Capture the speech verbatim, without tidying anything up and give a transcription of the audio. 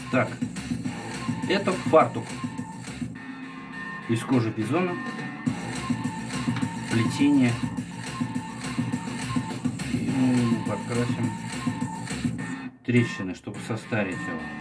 Так, это фартук из кожи бизона, плетение. И мы подкрасим трещины, чтобы состарить его.